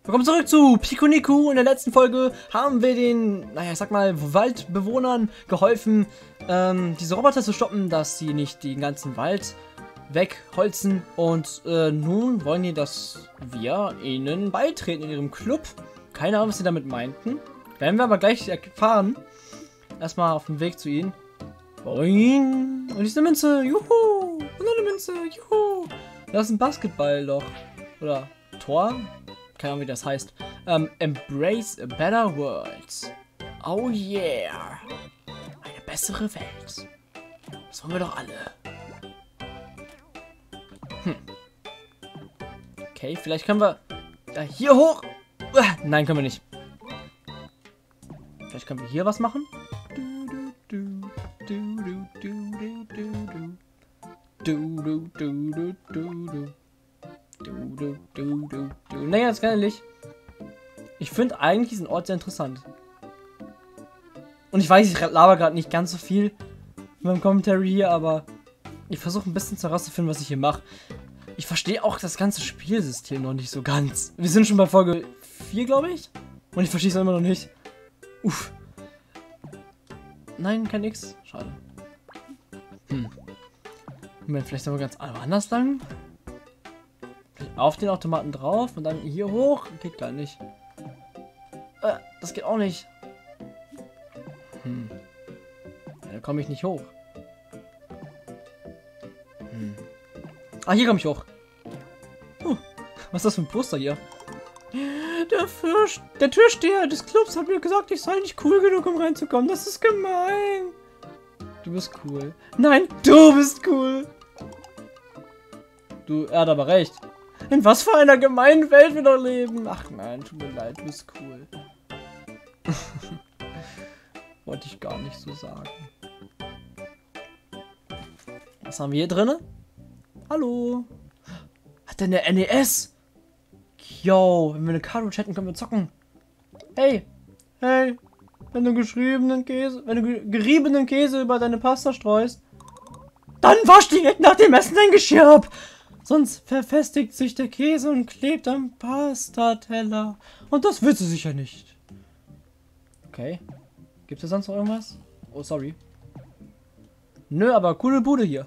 Willkommen zurück zu Pikuniku. In der letzten Folge haben wir den, naja, ich sag mal, Waldbewohnern geholfen, diese Roboter zu stoppen, dass sie nicht den ganzen Wald wegholzen. Und nun wollen die, dass wir ihnen beitreten in ihrem Club. Keine Ahnung, was sie damit meinten. Werden wir aber gleich erfahren. Erstmal auf dem Weg zu ihnen. Boing. Und hier ist eine Münze. Juhu. Und noch eine Münze. Juhu. Das ist ein Basketballloch. Oder Tor. Keine Ahnung, wie das heißt. Embrace a better world. Oh yeah. Eine bessere Welt. Das wollen wir doch alle. Okay, vielleicht können wir hier hoch. Nein, können wir nicht. Vielleicht können wir hier was machen. Nee, ganz ehrlich. Ich finde eigentlich diesen Ort sehr interessant. Und ich weiß, ich laber gerade nicht ganz so viel in meinem Commentary hier, aber ich versuche ein bisschen herauszufinden, was ich hier mache. Ich verstehe auch das ganze Spielsystem noch nicht so ganz. Wir sind schon bei Folge 4, glaube ich. Und ich verstehe es immer noch nicht. Uff. Nein, kein X. Schade. Moment, vielleicht sind wir ganz anders lang. Auf den Automaten drauf und dann hier hoch. Geht gar nicht. Das geht auch nicht. Ja, da komme ich nicht hoch. Ah, hier komme ich hoch. Was ist das für ein Poster hier? Der Türsteher des Clubs hat mir gesagt, ich sei nicht cool genug, um reinzukommen. Das ist gemein. Du bist cool. Nein, du bist cool. Er hat aber recht. In was für einer gemeinen Welt wir doch leben. Ach nein, tut mir leid, du bist cool. Wollte ich gar nicht so sagen. Was haben wir hier drin? Hallo. Hat der eine NES? Yo, wenn wir eine Karo chatten, können wir zocken. Hey. Hey. Wenn du geriebenen Käse über deine Pasta streust, dann wasch direkt nach dem Essen dein Geschirr ab. Sonst verfestigt sich der Käse und klebt am Pastateller. Und das willst du sicher nicht. Okay. Gibt es sonst noch irgendwas? Oh, sorry. Nö, aber coole Bude hier.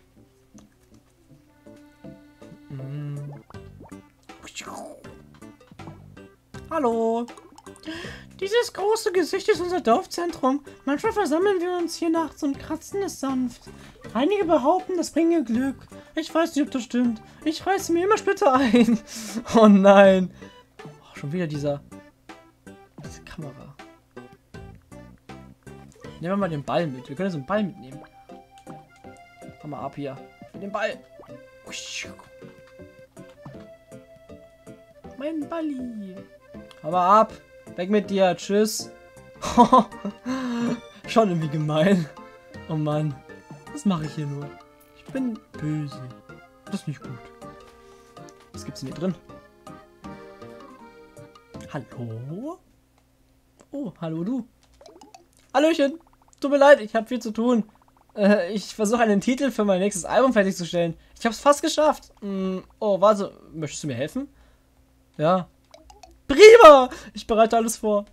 Hallo. Dieses große Gesicht ist unser Dorfzentrum. Manchmal versammeln wir uns hier nachts und kratzen es sanft. Einige behaupten, das bringe Glück. Ich weiß nicht, ob das stimmt. Ich reiße mir immer Splitter ein. Oh nein. Oh, schon wieder diese Kamera. Nehmen wir mal den Ball mit. Wir können so einen Ball mitnehmen. Komm mal ab hier. Ich will den Ball. Mein Balli. Komm mal ab. Weg mit dir. Tschüss. Schon irgendwie gemein. Oh Mann. Was mache ich hier nur? Ich bin böse. Das ist nicht gut. Was gibt's denn hier drin? Hallo? Oh, hallo du. Hallöchen. Tut mir leid, ich habe viel zu tun. Ich versuche einen Titel für mein nächstes Album fertigzustellen. Ich habe es fast geschafft. Oh, warte. Möchtest du mir helfen? Ja. Prima! Ich bereite alles vor.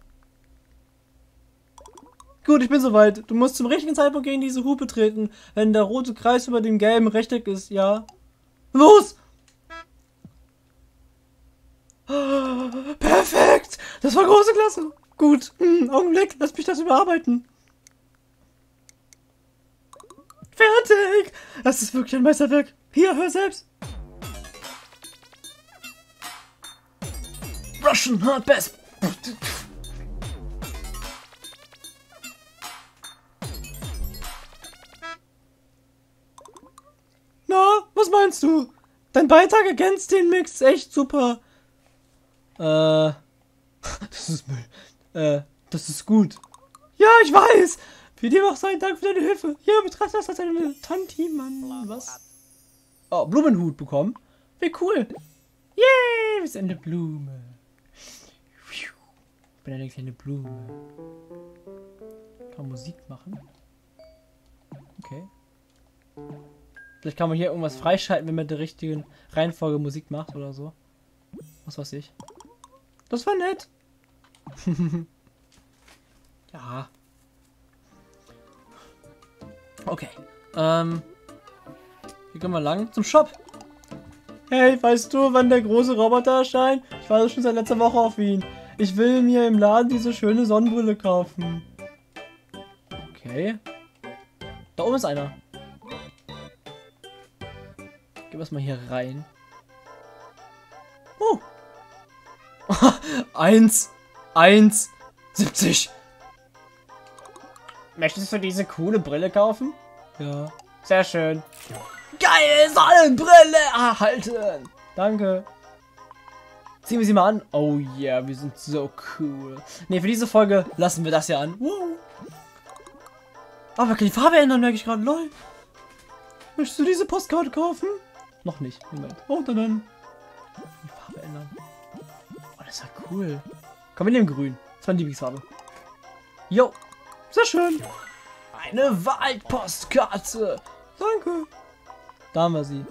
Gut, ich bin soweit. Du musst zum richtigen Zeitpunkt gegen diese Hupe treten, wenn der rote Kreis über dem gelben Rechteck ist, ja? Los! Perfekt! Das war große Klasse. Gut. Augenblick, lass mich das überarbeiten. Fertig! Das ist wirklich ein Meisterwerk. Hier, hör selbst. Russian Hard Bass. Na, was meinst du? Dein Beitrag ergänzt den Mix echt super. Das ist Müll. Das ist gut. Ja, ich weiß. Für dir auch sein Dank für deine Hilfe. Hier, betrachte das als eine Tanti, Mann. Was? Oh, Blumenhut bekommen. Wie cool. Yay, wir sind eine Blume. Ich bin eine kleine Blume. Kann man Musik machen? Okay. Vielleicht kann man hier irgendwas freischalten, wenn man der richtigen Reihenfolge Musik macht oder so. Was weiß ich. Das war nett. Ja. Okay. Hier gehen wir lang zum Shop. Hey, weißt du, wann der große Roboter erscheint? Ich warte schon seit letzter Woche auf ihn. Ich will mir im Laden diese schöne Sonnenbrille kaufen. Okay. Da oben ist einer. Gehen wir mal hier rein. Oh. 1,70. Möchtest du diese coole Brille kaufen? Ja. Sehr schön. Geile Sonnenbrille erhalten. Danke. Ziehen wir sie mal an. Oh yeah, wir sind so cool. Ne, für diese Folge lassen wir das ja an. Wow. Aber wir können die Farbe ändern, merke ich gerade. Lol. Möchtest du diese Postkarte kaufen? Noch nicht. Moment. Oh, dann. Die Farbe ändern. Oh, das ist ja cool. Komm, wir nehmen grün. Das ist meine Lieblingsfarbe. Jo. Sehr schön. Eine Waldpostkarte. Danke. Da haben wir sie.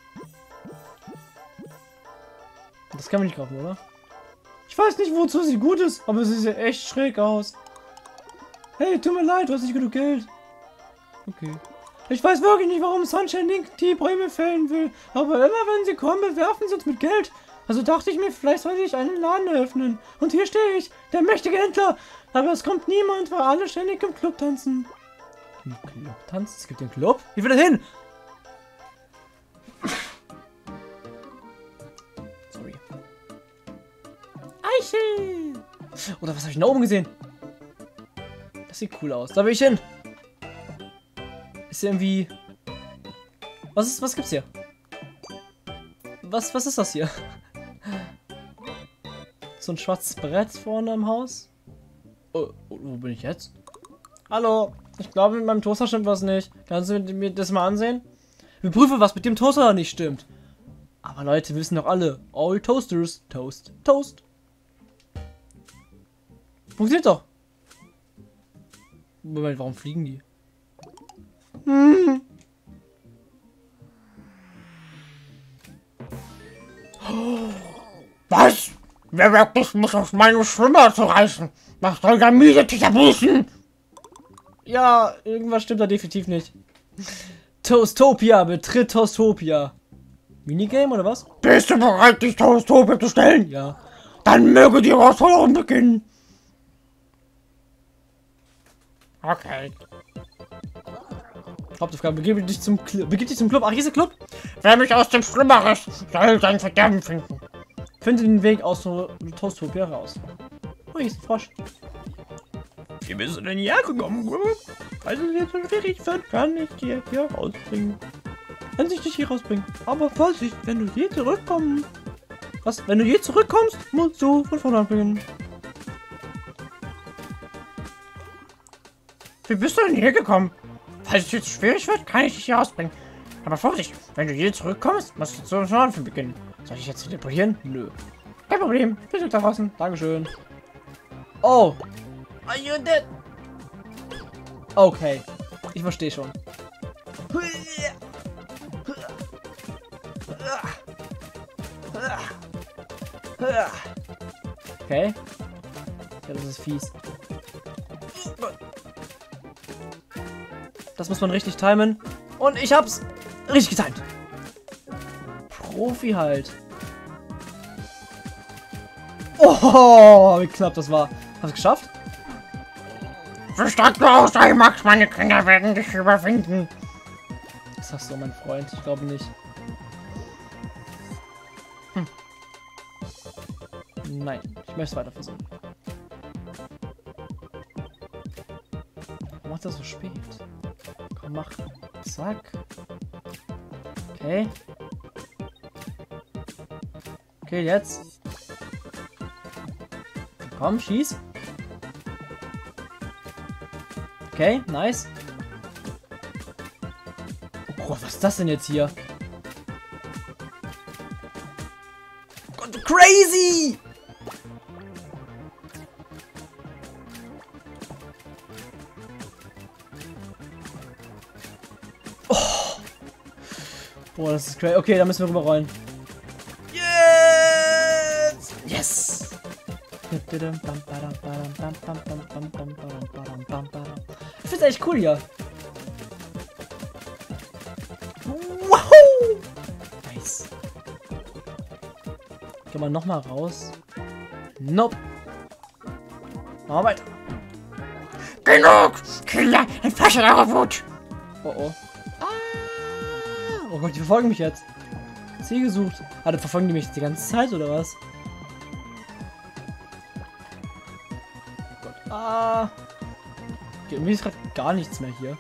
Das kann man nicht kaufen, oder? Ich weiß nicht, wozu sie gut ist, aber sie sieht echt schräg aus. Hey, tut mir leid, du hast nicht genug Geld. Okay. Ich weiß wirklich nicht, warum Sunshine Link die Bäume fällen will, aber immer wenn sie kommen, bewerfen sie uns mit Geld. Also dachte ich mir, vielleicht soll ich einen Laden eröffnen. Und hier stehe ich, der mächtige Händler. Aber es kommt niemand, weil alle ständig im Club tanzen. Im Club tanzen? Es gibt den Club? Wie will er hin? Sorry. Eichel! Oder was habe ich da oben gesehen? Das sieht cool aus. Da will ich hin. Ist irgendwie... Was gibt's hier? Was ist das hier? So ein schwarzes Brett vorne im Haus? Oh, wo bin ich jetzt? Hallo, ich glaube, mit meinem Toaster stimmt was nicht. Kannst du mir das mal ansehen? Überprüfe, was mit dem Toaster nicht stimmt. Aber Leute, wir wissen doch alle, all Toasters, Toast, Toast. Funktioniert doch. Moment, warum fliegen die? Was? Wer wagt es, mich aus meinem Schwimmer zu reißen? Was soll der miese Busen? Ja, irgendwas stimmt da definitiv nicht. Toastopia, betritt Toastopia. Minigame oder was? Bist du bereit, dich Toastopia zu stellen? Ja. Dann möge die Herausforderung beginnen. Okay. Hauptaufgabe, begib dich zum Club. Ach, hier ist der Club. Wer mich aus dem Schwimmer reißt, soll sein Verderben finden. Finde den Weg aus Toastopia raus. Oh, hier ist ein Frosch. Wie bist du denn hierher gekommen? Also jetzt so schwierig wird, kann ich dir hier rausbringen. Kann sich dich hier rausbringen. Aber Vorsicht, wenn du je zurückkommst. Was? Wenn du je zurückkommst, musst du von vorne beginnen. Wie bist du denn hier gekommen? Falls es jetzt schwierig wird, kann ich dich hier rausbringen. Aber Vorsicht, wenn du hier zurückkommst, musst du zu Anfang beginnen. Soll ich jetzt teleportieren? Nö. Kein Problem, wir sind da draußen. Dankeschön. Oh. Are you dead? Okay. Ich verstehe schon. Okay. Ja, das ist fies. Das muss man richtig timen. Und ich hab's richtig getimt. Profi halt. Oh, wie knapp das war. Hast du geschafft? So stark du aussehen magst, meine Kinder werden dich überwinden. Das hast du, mein Freund. Ich glaube nicht. Nein, ich möchte es weiter versuchen. Warum macht das so spät? Komm, mach. Zack. Okay. Okay, jetzt. Komm, schieß. Okay, nice. Oh, was ist das denn jetzt hier? Gott, crazy! Oh. Boah, das ist crazy. Okay, da müssen wir rüberrollen. Yes! Yes! Ich find's echt cool hier. Wow! Nice. Gehen wir nochmal raus. Nope. Machen wir weiter. Genug! Kinder, entfasst eure Wut! Oh oh. Oh Gott, die verfolgen mich jetzt. Ziel gesucht. Dann verfolgen die mich die ganze Zeit oder was? Oh Gott. Okay, irgendwie ist gerade gar nichts mehr hier.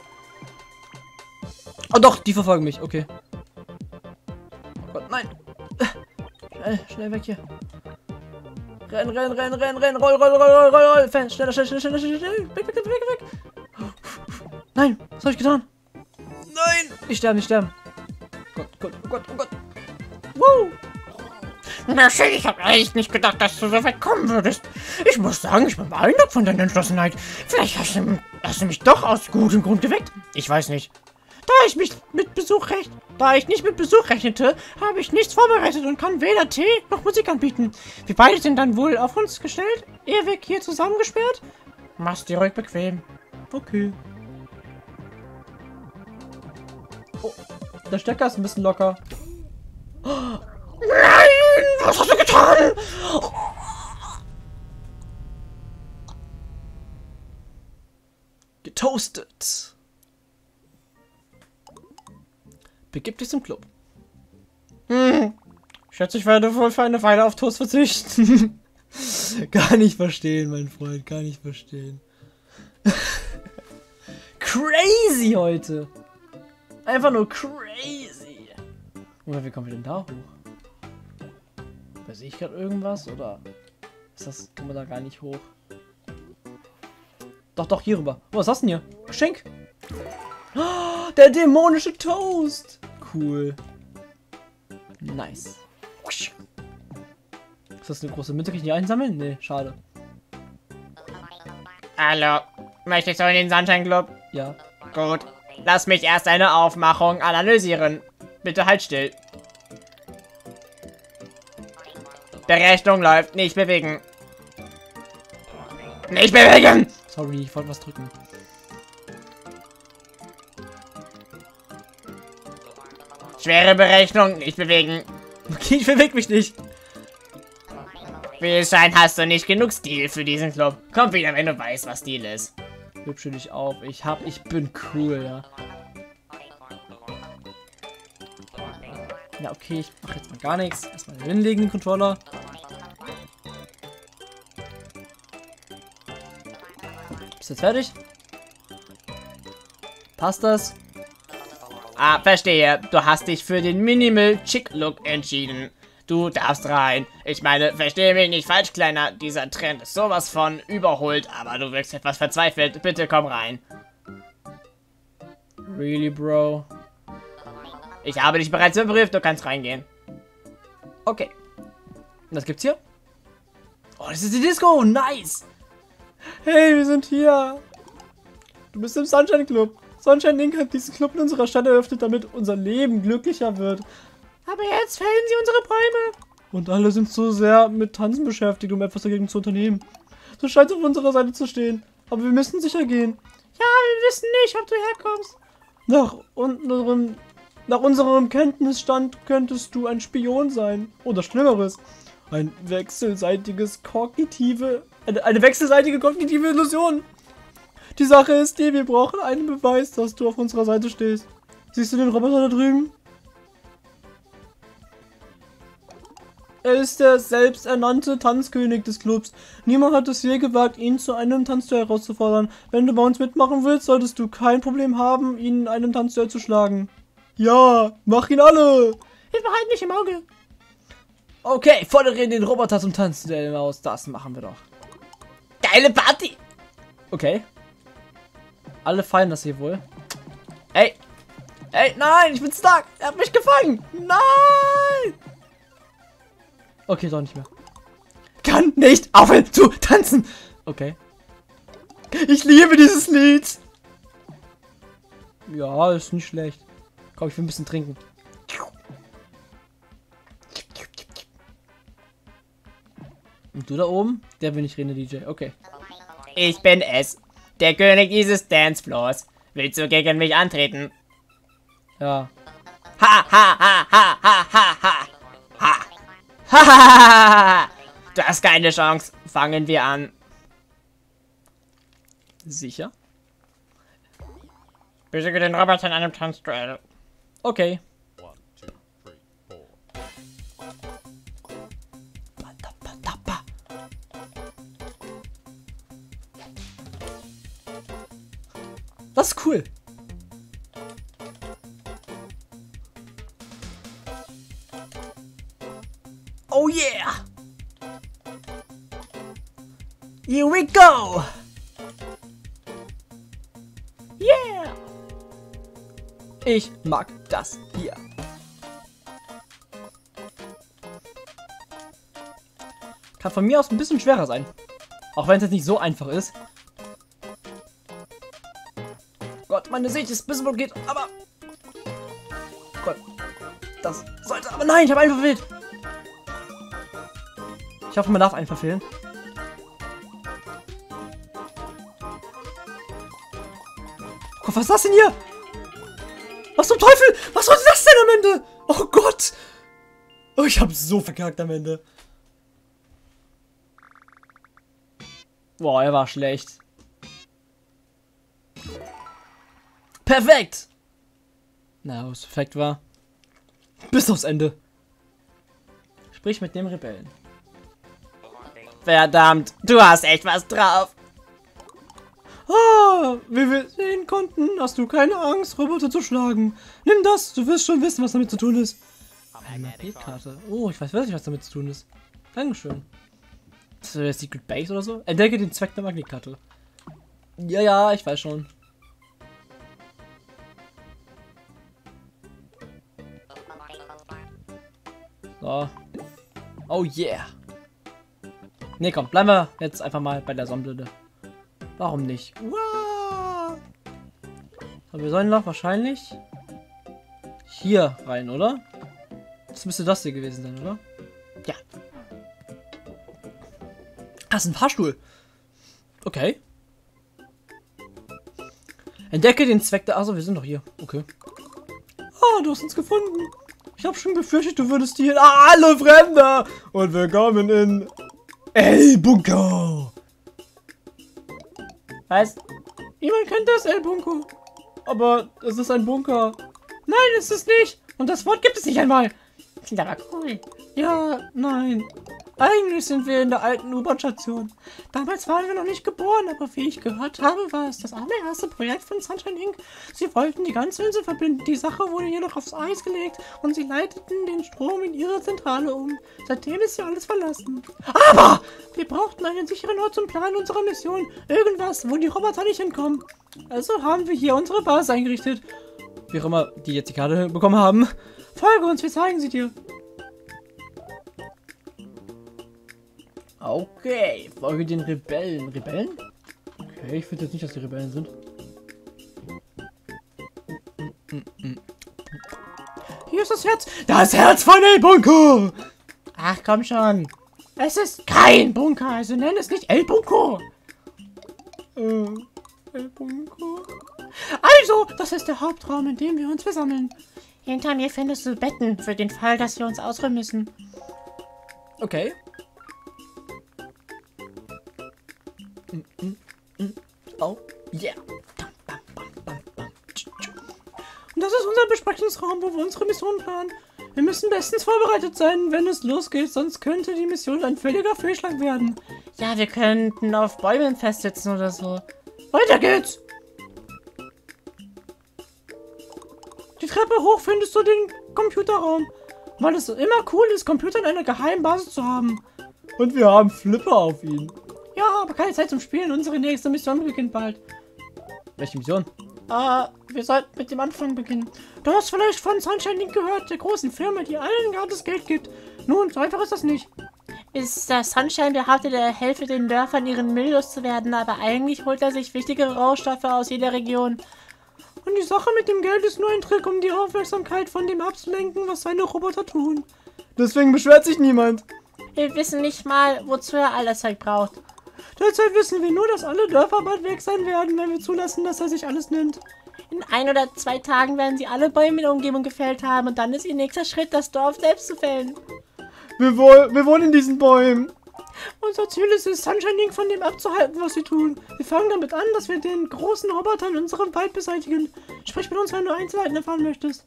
Oh doch, die verfolgen mich. Okay. Oh Gott, nein. Schnell, schnell weg hier. Renn, renn, renn, renn, renn. Roll, roll, roll, roll, roll, roll. Schneller, schnell, schnell, schnell, schnell, schnell. Weg, weg, weg, weg, weg. Nein, was habe ich getan? Nein. Nicht sterben, nicht sterben. Gott, Gott, oh Gott, oh Gott. Woo. Na schön, ich habe echt nicht gedacht, dass du so weit kommen würdest. Ich muss sagen, ich bin beeindruckt von deiner Entschlossenheit. Vielleicht hast du mich doch aus gutem Grund geweckt. Ich weiß nicht. Da ich nicht mit Besuch rechnete, habe ich nichts vorbereitet und kann weder Tee noch Musik anbieten. Wir beide sind dann wohl auf uns gestellt, ewig hier zusammengesperrt. Mach's dir ruhig bequem. Okay. Oh, der Stecker ist ein bisschen locker. Nein! Was hast du getan? Getoastet. Begib dich zum Club. Schätze, ich werde wohl für eine Weile auf Toast verzichten. Gar nicht verstehen, mein Freund. Gar nicht verstehen. Crazy heute. Einfach nur crazy. Oder wie kommen wir denn da hoch? Sehe ich gerade irgendwas? Oder ist das, kann man da gar nicht hoch? Doch, doch, hier rüber. Oh, was hast du denn hier? Geschenk. Oh, der dämonische Toast. Cool. Nice. Ist das eine große Münze? Kann ich die einsammeln? Nee, schade. Hallo, möchtest du in den Sunshine Club? Ja. Gut, lass mich erst eine Aufmachung analysieren. Bitte halt still. Berechnung läuft, nicht bewegen. Nicht bewegen! Sorry, ich wollte was drücken. Schwere Berechnung, nicht bewegen. Okay, ich bewege mich nicht. Wie es scheint, hast du nicht genug Stil für diesen Club. Komm wieder, wenn du weißt, was Stil ist. Hübsche dich auf. Ich bin cool, ja. Ja, okay, ich mache jetzt mal gar nichts. Erstmal hinlegen, den Controller. Bist du jetzt fertig? Passt das? Ah, verstehe. Du hast dich für den Minimal Chick Look entschieden. Du darfst rein. Ich meine, verstehe mich nicht falsch, Kleiner. Dieser Trend ist sowas von überholt, aber du wirkst etwas verzweifelt. Bitte komm rein. Really, Bro? Ich habe dich bereits überprüft, du kannst reingehen. Okay. Und was gibt's hier? Oh, das ist die Disco. Nice. Hey, wir sind hier. Du bist im Sunshine Club. Sunshine Inc. hat diesen Club in unserer Stadt eröffnet, damit unser Leben glücklicher wird. Aber jetzt fällen sie unsere Bäume. Und alle sind so sehr mit Tanzen beschäftigt, um etwas dagegen zu unternehmen. Du scheinst auf unserer Seite zu stehen. Aber wir müssen sicher gehen. Ja, wir wissen nicht, ob du herkommst. Nach unserem Kenntnisstand könntest du ein Spion sein. Oder Schlimmeres. Eine wechselseitige kognitive Illusion. Die Sache ist die, wir brauchen einen Beweis, dass du auf unserer Seite stehst. Siehst du den Roboter da drüben? Er ist der selbsternannte Tanzkönig des Clubs. Niemand hat es je gewagt, ihn zu einem Tanzduell herauszufordern. Wenn du bei uns mitmachen willst, solltest du kein Problem haben, ihn in einem Tanzduell zu schlagen. Ja, mach ihn alle! Ich behalte mich im Auge. Okay, fordere den Roboter zum Tanzduell aus. Das machen wir doch. Geile Party! Okay. Alle feiern das hier wohl. Ey! Ey, nein, ich bin stuck! Er hat mich gefangen! Nein! Okay, doch nicht mehr. Kann nicht aufhören zu tanzen! Okay. Ich liebe dieses Lied! Ja, ist nicht schlecht. Komm, ich will ein bisschen trinken. Und du da oben? Der bin ich, Rene DJ. Okay. Ich bin es, der König dieses Dancefloors. Willst du gegen mich antreten? Ja. Ha, ha, ha, ha, ha, ha, ha. Ha. Ha, ha, ha, ha. Du hast keine Chance. Fangen wir an. Sicher? Besiege den Roboter in einem Tanzduell. Okay. Das ist cool. Oh yeah! Here we go! Yeah! Ich mag das hier. Kann von mir aus ein bisschen schwerer sein. Auch wenn es jetzt nicht so einfach ist. Gott, meine Sicht ist ein bisschen blockiert, aber... Gott, das sollte... Aber nein, ich habe einen verfehlt. Ich hoffe, man darf einen verfehlen. Gott, was ist das denn hier? Was zum Teufel? Was sollte das denn am Ende? Oh Gott. Oh, ich habe so verkackt am Ende. Boah, er war schlecht. Perfekt! Na, was perfekt war. Bis aufs Ende. Sprich mit dem Rebellen. Verdammt, du hast echt was drauf. Ah, wie wir sehen konnten, hast du keine Angst, Roboter zu schlagen. Nimm das, du wirst schon wissen, was damit zu tun ist. Eine Magnetkarte. Oh, ich weiß wirklich, was damit zu tun ist. Dankeschön. Ist das der Secret Base oder so? Entdecke den Zweck der Magnetkarte. Ja, ja, ich weiß schon. So. Oh yeah. Ne, komm, bleiben wir jetzt einfach mal bei der Sonnenblende. Warum nicht? Wow. Aber wir sollen doch wahrscheinlich hier rein, oder? Das müsste das hier gewesen sein, oder? Ja. Das ist ein Fahrstuhl. Okay. Entdecke den Zweck der... Achso, wir sind doch hier. Okay. Ah, du hast uns gefunden. Ich habe schon befürchtet, du würdest hier... Ah, alle Fremde! Und willkommen in... El Bunker! Was? Niemand kennt das El Bunker. Aber es ist ein Bunker. Nein, es ist nicht. Und das Wort gibt es nicht einmal. Klingt aber cool. Ja, nein. Eigentlich sind wir in der alten U-Bahn-Station. Damals waren wir noch nicht geboren, aber wie ich gehört habe, war es das allererste Projekt von Sunshine Inc. Sie wollten die ganze Insel verbinden. Die Sache wurde hier noch aufs Eis gelegt und sie leiteten den Strom in ihre Zentrale um. Seitdem ist hier alles verlassen. Aber wir brauchten einen sicheren Ort zum Planen unserer Mission. Irgendwas, wo die Roboter nicht hinkommen. Also haben wir hier unsere Basis eingerichtet. Wie auch immer die jetzt die Karte bekommen haben. Folge uns, wir zeigen sie dir. Okay, folge den Rebellen. Rebellen? Okay, ich finde jetzt nicht, dass die Rebellen sind. Hier ist das Herz. Das Herz von El Bunker! Ach, komm schon. Es ist kein Bunker, also nenn es nicht El Bunker. El Bunker. Also, das ist der Hauptraum, in dem wir uns versammeln. Hinter mir findest du Betten, für den Fall, dass wir uns ausruhen müssen. Okay. Oh, yeah. Und das ist unser Besprechungsraum, wo wir unsere Mission planen. Wir müssen bestens vorbereitet sein, wenn es losgeht, sonst könnte die Mission ein völliger Fehlschlag werden. Ja, wir könnten auf Bäumen festsitzen oder so. Weiter geht's! Die Treppe hoch findest du den Computerraum, weil es immer cool ist, Computer in einer geheimen Basis zu haben. Und wir haben Flipper auf ihn. Ja, aber keine Zeit zum Spielen. Unsere nächste Mission beginnt bald. Welche Mission? Wir sollten mit dem Anfang beginnen. Du hast vielleicht von Sunshine Inc. gehört, der großen Firma, die allen gratis Geld gibt. Nun, so einfach ist das nicht. Mr. Sunshine behauptet, er helfe den Dörfern, ihren Müll loszuwerden, aber eigentlich holt er sich wichtige Rohstoffe aus jeder Region. Und die Sache mit dem Geld ist nur ein Trick, um die Aufmerksamkeit von dem abzulenken, was seine Roboter tun. Deswegen beschwert sich niemand. Wir wissen nicht mal, wozu er alles Zeug braucht. Derzeit wissen wir nur, dass alle Dörfer bald weg sein werden, wenn wir zulassen, dass er sich alles nimmt. In 1 oder 2 Tagen werden sie alle Bäume in der Umgebung gefällt haben und dann ist ihr nächster Schritt, das Dorf selbst zu fällen. Wir wohnen in diesen Bäumen. Unser Ziel ist es, Sunshine von dem abzuhalten, was sie tun. Wir fangen damit an, dass wir den großen Roboter in unserem Wald beseitigen. Sprich mit uns, wenn du Einzelheiten erfahren möchtest.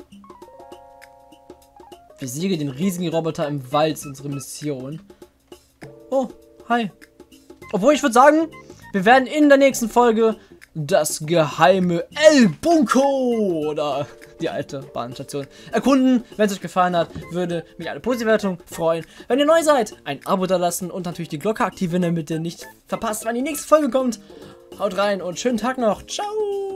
Besiege den riesigen Roboter im Wald, ist unsere Mission. Oh, hi. Obwohl, ich würde sagen, wir werden in der nächsten Folge das geheime El Bunko oder die alte Bahnstation erkunden. Wenn es euch gefallen hat, würde mich eine positive Bewertung freuen. Wenn ihr neu seid, ein Abo da lassen und natürlich die Glocke aktivieren, damit ihr nicht verpasst, wann die nächste Folge kommt. Haut rein und schönen Tag noch. Ciao.